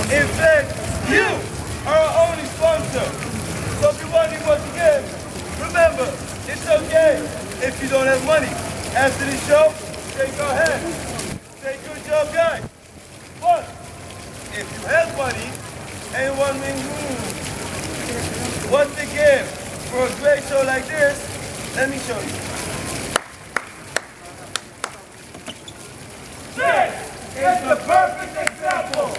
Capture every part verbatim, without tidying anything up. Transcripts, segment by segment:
In fact, you are our only sponsor. So if you're wondering what to give, remember, it's okay if you don't have money. After the show, shake our hands. Say good job, guys. But if you have money and you're wondering, hmm, what to give for a great show like this, let me show you. This is the perfect example.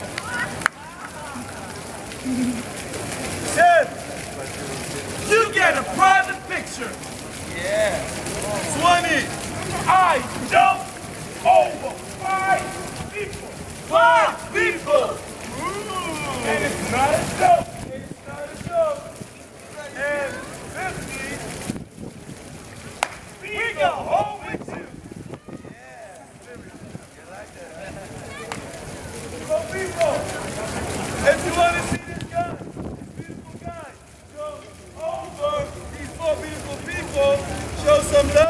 Tim, you get a private picture. Yeah. Swami, I jump over five people. Five people. Ooh. And it's not a joke. It's not a joke. And fifty, we go home with you. Yeah. You like that? So people, if you want to see this guy, this beautiful guy, go over these four beautiful people, show some love.